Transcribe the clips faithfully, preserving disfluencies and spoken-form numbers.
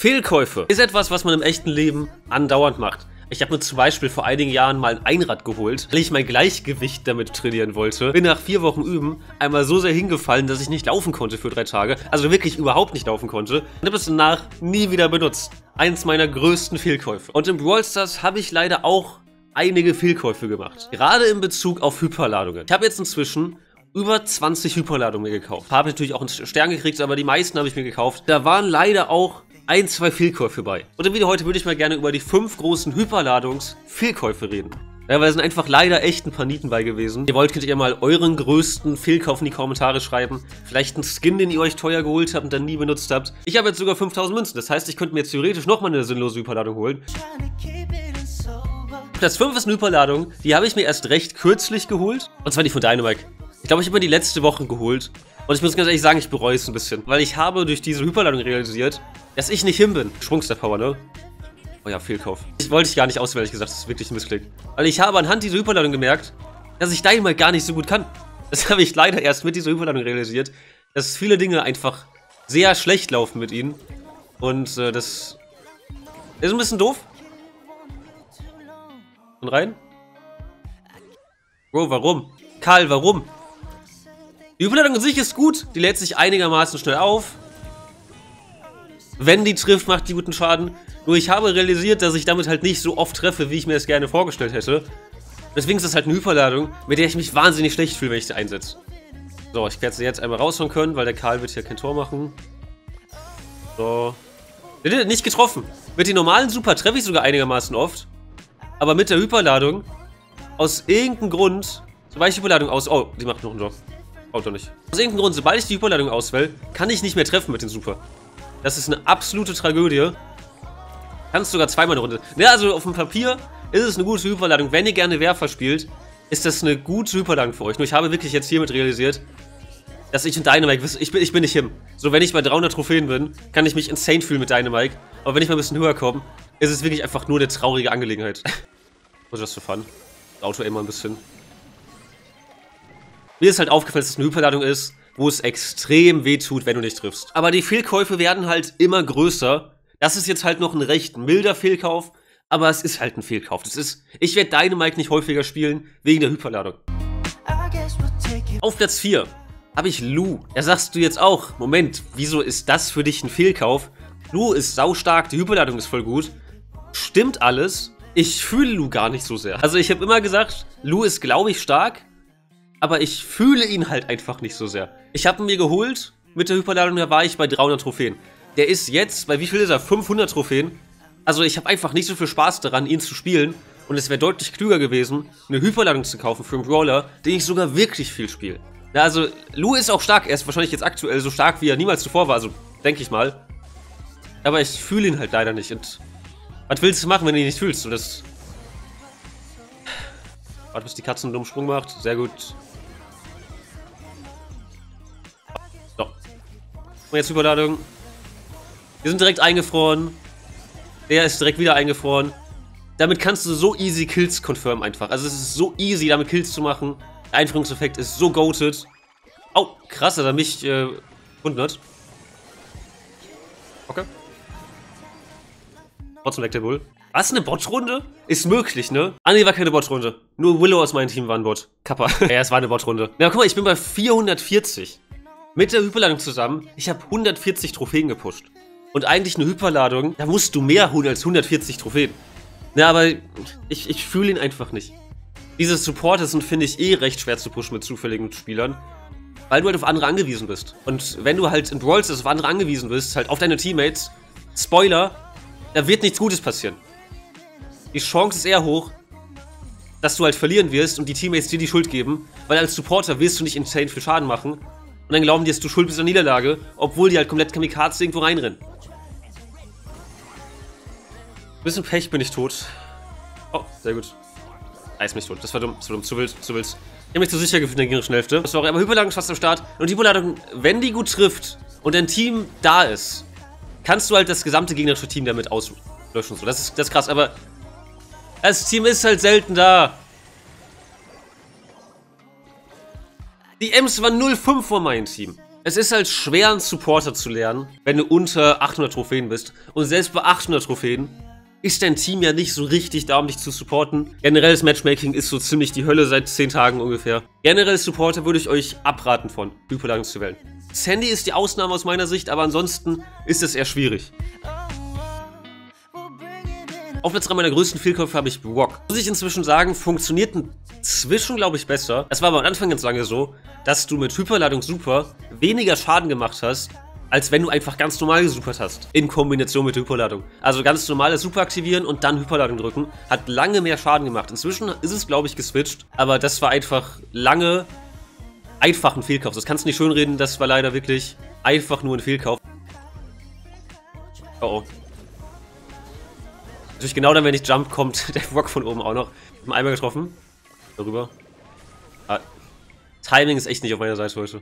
Fehlkäufe ist etwas, was man im echten Leben andauernd macht. Ich habe mir zum Beispiel vor einigen Jahren mal ein Einrad geholt, weil ich mein Gleichgewicht damit trainieren wollte. Bin nach vier Wochen Üben einmal so sehr hingefallen, dass ich nicht laufen konnte für drei Tage. Also wirklich überhaupt nicht laufen konnte. Und habe es danach nie wieder benutzt. Eins meiner größten Fehlkäufe. Und im Brawl Stars habe ich leider auch einige Fehlkäufe gemacht. Gerade in Bezug auf Hyperladungen. Ich habe jetzt inzwischen über zwanzig Hyperladungen mir gekauft. Habe natürlich auch einen Stern gekriegt, aber die meisten habe ich mir gekauft. Da waren leider auch ein, zwei Fehlkäufe bei. Und im Video heute würde ich mal gerne über die fünf großen Hyperladungs-Fehlkäufe reden. Ja, weil da sind einfach leider echt ein paar Nieten bei gewesen. Wenn ihr wollt, könnt ihr mal euren größten Fehlkauf in die Kommentare schreiben. Vielleicht einen Skin, den ihr euch teuer geholt habt und dann nie benutzt habt. Ich habe jetzt sogar fünftausend Münzen. Das heißt, ich könnte mir jetzt theoretisch nochmal eine sinnlose Hyperladung holen. Platz fünf ist eine Hyperladung. Die habe ich mir erst recht kürzlich geholt. Und zwar die von Dynamike. Ich glaube, ich habe mir die letzte Woche geholt. Und ich muss ganz ehrlich sagen, ich bereue es ein bisschen. Weil ich habe durch diese Hyperladung realisiert, dass ich nicht hin bin. Schwungster-Power, ne? Oh ja, Fehlkauf. Ich wollte ich gar nicht auswählen, ehrlich gesagt. Das ist wirklich ein Missklick. Weil ich habe anhand dieser Hyperladung gemerkt, dass ich Dynamike gar nicht so gut kann. Das habe ich leider erst mit dieser Hyperladung realisiert. Dass viele Dinge einfach sehr schlecht laufen mit ihnen. Und äh, das ist ein bisschen doof. Und rein. Bro, warum? Karl, warum? Die Hyperladung an sich ist gut. Die lädt sich einigermaßen schnell auf. Wenn die trifft, macht die guten Schaden. Nur ich habe realisiert, dass ich damit halt nicht so oft treffe, wie ich mir es gerne vorgestellt hätte. Deswegen ist das halt eine Hyperladung, mit der ich mich wahnsinnig schlecht fühle, wenn ich sie einsetze. So, ich werde sie jetzt einmal raushauen können, weil der Karl wird hier kein Tor machen. So. Nicht getroffen. Mit den normalen Super treffe ich sogar einigermaßen oft. Aber mit der Hyperladung, aus irgendeinem Grund, sobald ich die Hyperladung aus... Oh, die macht noch einen Job. Oh, doch nicht. Aus irgendeinem Grund, sobald ich die Hyperladung auswähle, kann ich nicht mehr treffen mit den Super. Das ist eine absolute Tragödie. Kannst sogar zweimal eine Runde. Ja, also auf dem Papier ist es eine gute Hyperladung. Wenn ihr gerne Werfer spielt, ist das eine gute Hyperladung für euch. Nur ich habe wirklich jetzt hiermit realisiert, dass ich in Dynamike, ich bin, ich bin nicht him. So, wenn ich bei dreihundert Trophäen bin, kann ich mich insane fühlen mit Dynamike. Aber wenn ich mal ein bisschen höher komme, ist es wirklich einfach nur eine traurige Angelegenheit. Was ist das für Fun? Das Auto immer ein bisschen. Mir ist halt aufgefallen, dass es eine Hyperladung ist, wo es extrem weh tut, wenn du nicht triffst. Aber die Fehlkäufe werden halt immer größer. Das ist jetzt halt noch ein recht milder Fehlkauf, aber es ist halt ein Fehlkauf. Das ist, ich werde Dynamike nicht häufiger spielen, wegen der Hyperladung. Auf Platz vier habe ich Lu. Da sagst du jetzt auch, Moment, wieso ist das für dich ein Fehlkauf? Lu ist saustark, die Hyperladung ist voll gut. Stimmt alles. Ich fühle Lu gar nicht so sehr. Also ich habe immer gesagt, Lu ist, glaube ich, stark, aber ich fühle ihn halt einfach nicht so sehr. Ich habe ihn mir geholt mit der Hyperladung, da war ich bei dreihundert Trophäen. Der ist jetzt, bei wie viel ist er? fünfhundert Trophäen. Also ich habe einfach nicht so viel Spaß daran, ihn zu spielen. Und es wäre deutlich klüger gewesen, eine Hyperladung zu kaufen für einen Brawler, den ich sogar wirklich viel spiele. Ja, also Lu ist auch stark. Er ist wahrscheinlich jetzt aktuell so stark, wie er niemals zuvor war. Also denke ich mal. Aber ich fühle ihn halt leider nicht. Und was willst du machen, wenn du ihn nicht fühlst? Und das... Warte, bis die Katze einen dummen Sprung macht. Sehr gut. So. Und jetzt Hyperladung. Wir sind direkt eingefroren. Der ist direkt wieder eingefroren. Damit kannst du so easy Kills confirmen einfach. Also es ist so easy, damit Kills zu machen. Der Einführungseffekt ist so goated. Oh, krass, dass er mich äh, gefunden hat. Okay. Trotzdem weg der Bull. Was, eine Bot-Runde? Ist möglich, ne? Ah, nee, war keine Bot-Runde. Nur Willow aus meinem Team war ein Bot. Kappa. Ja, es war eine Bot-Runde. Ja, guck mal, ich bin bei vierhundertvierzig. Mit der Hyperladung zusammen. Ich habe hundertvierzig Trophäen gepusht. Und eigentlich eine Hyperladung, da musst du mehr holen als hundertvierzig Trophäen. Ja, aber ich, ich fühle ihn einfach nicht. Diese Supporter sind, finde ich, eh recht schwer zu pushen mit zufälligen Spielern. Weil du halt auf andere angewiesen bist. Und wenn du halt in Brawl Stars auf andere angewiesen bist, halt auf deine Teammates, Spoiler, da wird nichts Gutes passieren. Die Chance ist eher hoch, dass du halt verlieren wirst und die Teammates dir die Schuld geben, weil als Supporter wirst du nicht insane viel Schaden machen und dann glauben die, dass du schuld bist an Niederlage, obwohl die halt komplett Kamikaze irgendwo reinrennen. Bisschen Pech, bin ich tot. Oh, sehr gut. Er ist mich tot. Das war dumm, das war dumm. Zu wild, zu wild. Ich habe mich zu sicher gefühlt in der gegnerischen Hälfte. Das war auch, aber Hyperladung ist fast am Start. Und die Hyperladung, wenn die gut trifft und dein Team da ist, kannst du halt das gesamte gegnerische Team damit auslöschen. So, das ist, das ist krass, aber das Team ist halt selten da. Die Ems waren null fünf vor meinem Team. Es ist halt schwer, einen Supporter zu lernen, wenn du unter achthundert Trophäen bist. Und selbst bei achthundert Trophäen ist dein Team ja nicht so richtig da, um dich zu supporten. Generelles Matchmaking ist so ziemlich die Hölle seit zehn Tagen ungefähr. Generell Supporter würde ich euch abraten von, Hyperladung zu wählen. Sandy ist die Ausnahme aus meiner Sicht, aber ansonsten ist es eher schwierig. Auf Platz drei meiner größten Fehlkäufe habe ich Brock. Muss ich inzwischen sagen, funktioniert inzwischen, glaube ich, besser. Es war aber am Anfang ganz lange so, dass du mit Hyperladung Super weniger Schaden gemacht hast, als wenn du einfach ganz normal gesupert hast. In Kombination mit Hyperladung. Also ganz normales Super aktivieren und dann Hyperladung drücken. Hat lange mehr Schaden gemacht. Inzwischen ist es, glaube ich, geswitcht. Aber das war einfach lange einfach ein Fehlkauf. Das kannst du nicht schönreden. Das war leider wirklich einfach nur ein Fehlkauf. Oh oh. Natürlich genau dann, wenn ich Jump, kommt der Rock von oben auch noch. Ich habe ihn einmal getroffen. Darüber. Ah. Timing ist echt nicht auf meiner Seite heute.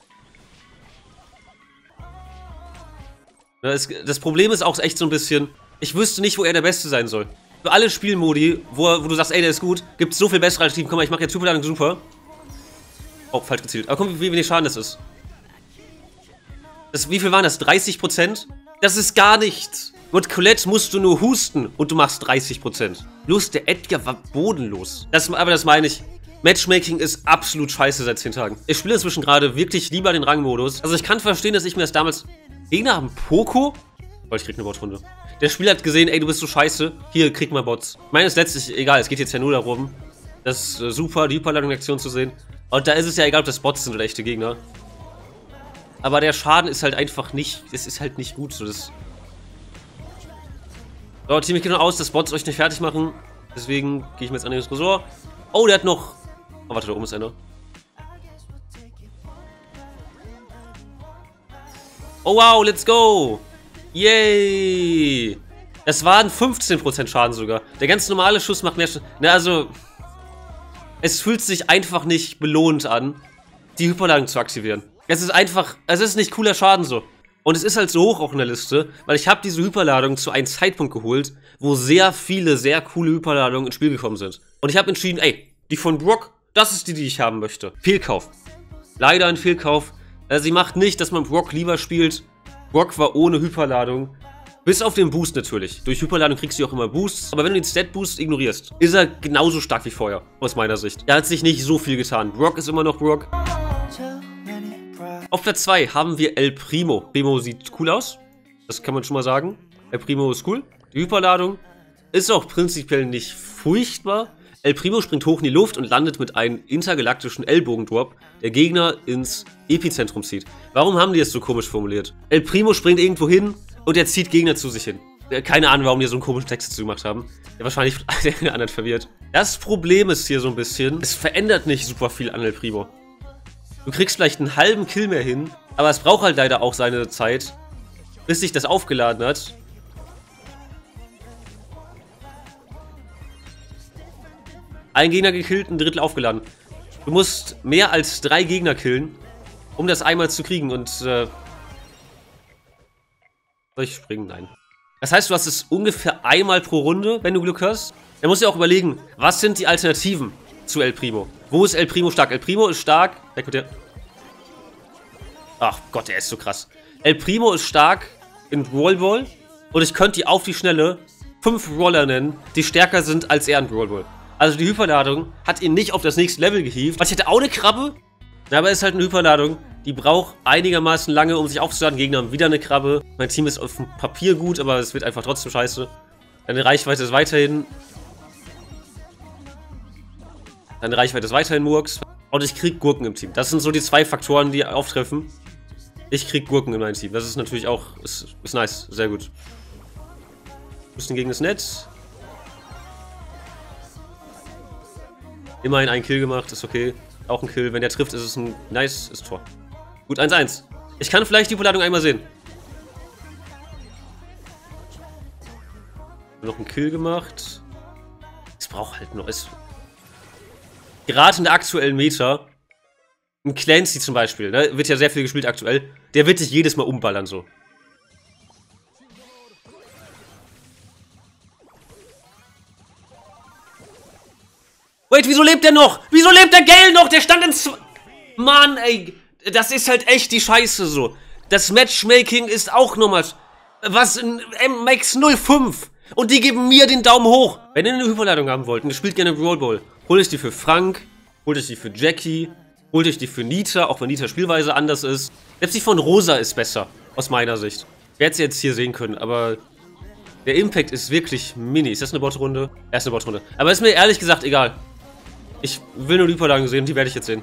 Das, das Problem ist auch echt so ein bisschen, ich wüsste nicht, wo er der Beste sein soll. Für alle Spielmodi, wo, wo du sagst, ey, der ist gut, gibt es so viel bessere Alternativen. Guck mal, ich mache jetzt Hyperladung super. Oh, falsch gezielt. Aber guck, wie wenig Schaden das ist. Das, wie viel waren das? dreißig Prozent? Das ist gar nichts. Mit Colette musst du nur husten und du machst dreißig Prozent. Bloß der Edgar war bodenlos. Das, aber das meine ich. Matchmaking ist absolut scheiße seit zehn Tagen. Ich spiele inzwischen gerade wirklich lieber den Rangmodus. Also ich kann verstehen, dass ich mir das damals... Gegner haben Poco? Oh, ich krieg eine Botrunde. Der Spieler hat gesehen, ey, du bist so scheiße. Hier, krieg mal Bots. Ich meine, ist letztlich egal. Es geht jetzt ja nur darum, das ist äh, super, die Hyperladung-Aktion zu sehen. Und da ist es ja egal, ob das Bots sind oder echte Gegner. Aber der Schaden ist halt einfach nicht... Es ist halt nicht gut. So, das... So, Team, ich gehe nur aus, dass Bots euch nicht fertig machen. Deswegen gehe ich mir jetzt an den Tresor. Oh, der hat noch... Oh, warte, da oben ist einer. Oh wow, let's go! Yay! Das waren fünfzehn Prozent Schaden sogar. Der ganz normale Schuss macht mehr Schaden. Na, also... Es fühlt sich einfach nicht belohnt an, die Hyperladung zu aktivieren. Es ist einfach... Es ist nicht cooler Schaden so. Und es ist halt so hoch auch in der Liste, weil ich habe diese Hyperladung zu einem Zeitpunkt geholt, wo sehr viele, sehr coole Hyperladungen ins Spiel gekommen sind. Und ich habe entschieden, ey, die von Brock, das ist die, die ich haben möchte. Fehlkauf. Leider ein Fehlkauf. Sie macht nicht, dass man Brock lieber spielt. Brock war ohne Hyperladung. Bis auf den Boost natürlich. Durch Hyperladung kriegst du auch immer Boosts. Aber wenn du den Stat-Boost ignorierst, ist er genauso stark wie vorher. Aus meiner Sicht. Da hat sich nicht so viel getan. Brock ist immer noch Brock. Auf Platz zwei haben wir El Primo. Primo sieht cool aus. Das kann man schon mal sagen. El Primo ist cool. Die Hyperladung ist auch prinzipiell nicht furchtbar. El Primo springt hoch in die Luft und landet mit einem intergalaktischen Ellbogendrop, der Gegner ins Epizentrum zieht. Warum haben die es so komisch formuliert? El Primo springt irgendwo hin und er zieht Gegner zu sich hin. Keine Ahnung, warum die so einen komischen Text dazu gemacht haben. Der wahrscheinlich den anderen verwirrt. Das Problem ist hier so ein bisschen, es verändert nicht super viel an El Primo. Du kriegst vielleicht einen halben Kill mehr hin, aber es braucht halt leider auch seine Zeit, bis sich das aufgeladen hat. Ein Gegner gekillt, ein Drittel aufgeladen. Du musst mehr als drei Gegner killen, um das einmal zu kriegen. Und, äh... Soll ich springen? Nein. Das heißt, du hast es ungefähr einmal pro Runde, wenn du Glück hast. Dann musst du auch überlegen, was sind die Alternativen zu El Primo? Wo ist El Primo stark? El Primo ist stark... Weg mit der... Ach Gott, er ist so krass. El Primo ist stark in Brawl Ball. Und ich könnte die auf die Schnelle fünf Roller nennen, die stärker sind als er in Brawl Ball. Also die Hyperladung hat ihn nicht auf das nächste Level gehievt. Ich hätte auch eine Krabbe. Aber es ist halt eine Hyperladung. Die braucht einigermaßen lange, um sich aufzuladen. Gegner haben wieder eine Krabbe. Mein Team ist auf dem Papier gut, aber es wird einfach trotzdem scheiße. Deine Reichweite ist weiterhin... Deine Reichweite ist weiterhin Murks. Und ich krieg Gurken im Team. Das sind so die zwei Faktoren, die auftreffen. Ich krieg Gurken in mein Team. Das ist natürlich auch... Ist, ist nice. Sehr gut. Bisschen gegen das Netz. Immerhin ein Kill gemacht, ist okay. Auch ein Kill. Wenn der trifft, ist es ein nice, ist Tor. Gut, eins eins. Ich kann vielleicht die Überladung einmal sehen. Noch einen Kill gemacht. Es braucht halt noch... Es Gerade in der aktuellen Meta, ein Clancy zum Beispiel, ne, wird ja sehr viel gespielt aktuell, der wird dich jedes Mal umballern so. Wait, wieso lebt der noch? Wieso lebt der Gale noch? Der stand in... Mann, ey. Das ist halt echt die Scheiße so. Das Matchmaking ist auch nochmal... Was in M Max null fünf. Und die geben mir den Daumen hoch. Wenn ihr eine Hyperladung haben wollt und ihr spielt gerne Brawl Ball, holt euch die für Frank, holt euch die für Jackie, holt euch die für Nita, auch wenn Nita Spielweise anders ist. Selbst die von Rosa ist besser, aus meiner Sicht. Ich werde sie jetzt hier sehen können, aber der Impact ist wirklich mini. Ist das eine Botrunde? Ja, ist eine Botrunde. Aber ist mir ehrlich gesagt egal. Ich will nur die Hyperlagen sehen, die werde ich jetzt sehen.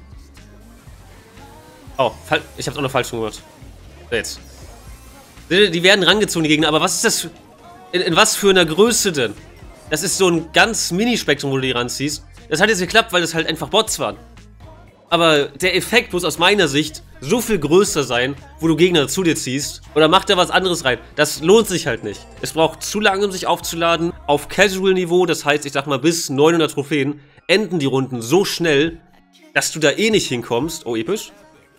Oh, ich hab's auch noch falsch gemacht. So, jetzt. Die werden rangezogen, die Gegner, aber was ist das für, in, in was für einer Größe denn? Das ist so ein ganz Mini-Spektrum, wo du die ranziehst. Das hat jetzt geklappt, weil das halt einfach Bots waren. Aber der Effekt muss aus meiner Sicht so viel größer sein, wo du Gegner zu dir ziehst. Oder macht da was anderes rein. Das lohnt sich halt nicht. Es braucht zu lange, um sich aufzuladen. Auf Casual-Niveau, das heißt, ich sag mal, bis neunhundert Trophäen, enden die Runden so schnell, dass du da eh nicht hinkommst. Oh, episch.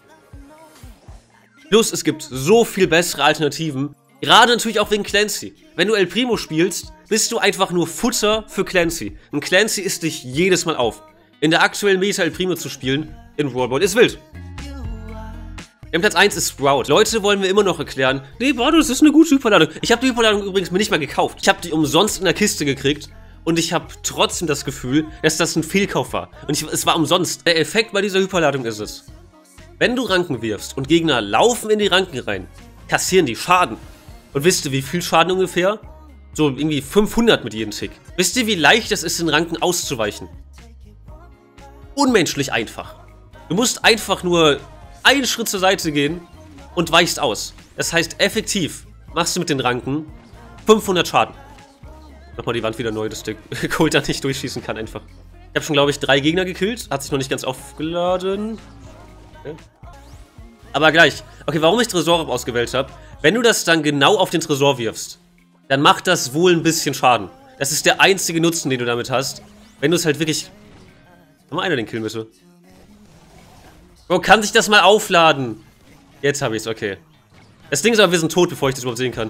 Plus, es gibt so viel bessere Alternativen. Gerade natürlich auch wegen Clancy. Wenn du El Primo spielst, bist du einfach nur Futter für Clancy. Und Clancy isst dich jedes Mal auf. In der aktuellen Meta El Primo zu spielen, in Brawl Ball, ist wild. Im Platz eins ist Sprout. Leute wollen mir immer noch erklären, nee, Bardo, das ist eine gute Hyperladung. Ich habe die Hyperladung übrigens mir nicht mal gekauft. Ich habe die umsonst in der Kiste gekriegt. Und ich habe trotzdem das Gefühl, dass das ein Fehlkauf war. Und ich, es war umsonst. Der Effekt bei dieser Hyperladung ist es: Wenn du Ranken wirfst und Gegner laufen in die Ranken rein, kassieren die Schaden. Und wisst ihr, wie viel Schaden ungefähr? So irgendwie fünfhundert mit jedem Tick. Wisst ihr, wie leicht es ist, in Ranken auszuweichen? Unmenschlich einfach. Du musst einfach nur einen Schritt zur Seite gehen und weichst aus. Das heißt, effektiv machst du mit den Ranken fünfhundert Schaden. Nochmal die Wand wieder neu, dass der Colt da nicht durchschießen kann einfach. Ich habe schon, glaube ich, drei Gegner gekillt. Hat sich noch nicht ganz aufgeladen. Okay. Aber gleich. Okay, warum ich Tresor ausgewählt habe. Wenn du das dann genau auf den Tresor wirfst, dann macht das wohl ein bisschen Schaden. Das ist der einzige Nutzen, den du damit hast. Wenn du es halt wirklich... Kann mal einer den killen, bitte? Bro, kann sich das mal aufladen? Jetzt habe ich es, okay. Das Ding ist aber, wir sind tot, bevor ich das überhaupt sehen kann.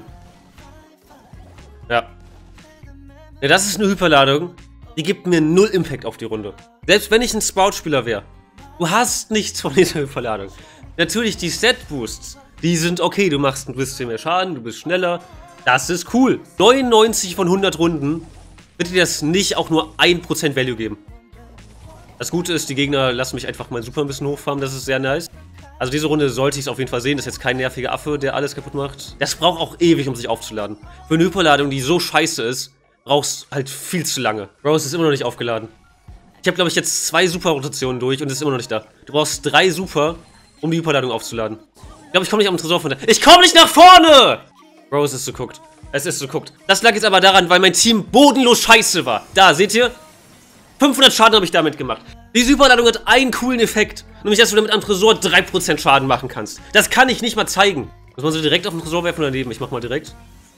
Ja. Ja, das ist eine Hyperladung. Die gibt mir null Impact auf die Runde. Selbst wenn ich ein Sprout-Spieler wäre. Du hast nichts von dieser Hyperladung. Natürlich, die Set-Boosts, die sind okay. Du machst ein bisschen mehr Schaden, du bist schneller. Das ist cool. neunundneunzig von hundert Runden wird dir das nicht auch nur ein Prozent Value geben. Das Gute ist, die Gegner lassen mich einfach mein Super ein bisschen hochfarmen. Das ist sehr nice. Also diese Runde sollte ich es auf jeden Fall sehen. Das ist jetzt kein nerviger Affe, der alles kaputt macht. Das braucht auch ewig, um sich aufzuladen. Für eine Hyperladung, die so scheiße ist, brauchst halt viel zu lange. Bro, es ist immer noch nicht aufgeladen. Ich habe, glaube ich, jetzt zwei Super-Rotationen durch und es ist immer noch nicht da. Du brauchst drei Super, um die Hyperladung aufzuladen. Ich glaube, ich komme nicht am Tresor von da. Ich komme nicht nach vorne! Bro, es ist so guckt. Es ist so guckt. Das lag jetzt aber daran, weil mein Team bodenlos scheiße war. Da, seht ihr? fünfhundert Schaden habe ich damit gemacht. Diese Hyperladung hat einen coolen Effekt. Nämlich, dass du damit am Tresor drei Prozent Schaden machen kannst. Das kann ich nicht mal zeigen. Muss man so direkt auf den Tresor werfen oder daneben? Ich mach mal direkt.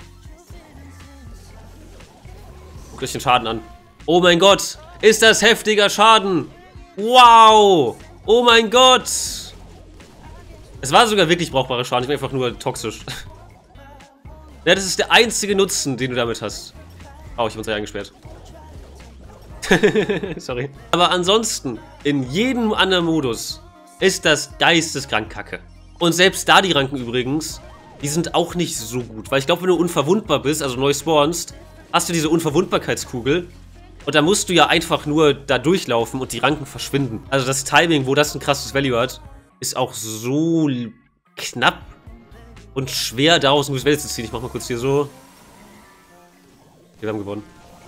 Guckt euch den Schaden an. Oh mein Gott. Ist das heftiger Schaden. Wow. Oh mein Gott. Es war sogar wirklich brauchbarer Schaden. Ich bin einfach nur toxisch. Ja, das ist der einzige Nutzen, den du damit hast. Oh, ich bin uns ja eingesperrt. Sorry. Aber ansonsten, in jedem anderen Modus ist das geisteskrank kacke. Und selbst da die Ranken übrigens, die sind auch nicht so gut. Weil ich glaube, wenn du unverwundbar bist, also neu spawnst, hast du diese Unverwundbarkeitskugel. Und da musst du ja einfach nur da durchlaufen und die Ranken verschwinden. Also das Timing, wo das ein krasses Value hat, ist auch so knapp und schwer, daraus ein gutes Value zu ziehen. Ich mach mal kurz hier so. Wir haben gewonnen.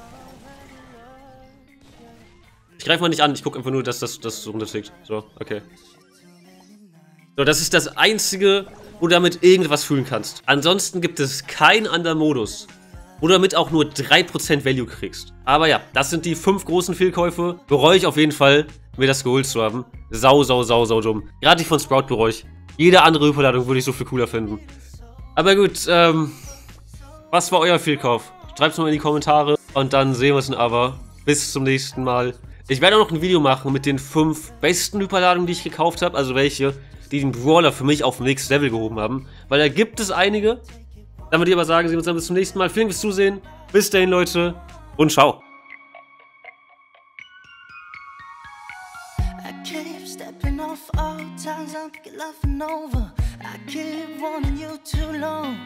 Ich greife mal nicht an, ich gucke einfach nur, dass das, das so runtertickt. So, okay. So, das ist das Einzige, wo du damit irgendwas fühlen kannst. Ansonsten gibt es keinen anderen Modus, wo du damit auch nur drei Prozent Value kriegst. Aber ja, das sind die fünf großen Fehlkäufe. Bereue ich auf jeden Fall, mir das geholt zu haben. Sau, sau, sau, sau dumm. Gerade die von Sprout bereue ich. Jede andere Hyperladung würde ich so viel cooler finden. Aber gut, ähm... was war euer Fehlkauf? Schreibt es mal in die Kommentare und dann sehen wir es in aber. Bis zum nächsten Mal. Ich werde auch noch ein Video machen mit den fünf besten Hyperladungen, die ich gekauft habe. Also welche, die den Brawler für mich auf den nächsten Level gehoben haben. Weil da gibt es einige. Dann würde ich aber sagen, sehen wir uns dann bis zum nächsten Mal. Vielen Dank fürs Zusehen. Bis dahin, Leute. Und ciao. I keep stepping off all Sometimes I'm laughing over. I keep wanting you too long.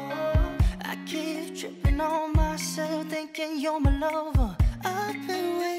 I keep tripping on myself, thinking you're my lover. I've been waiting.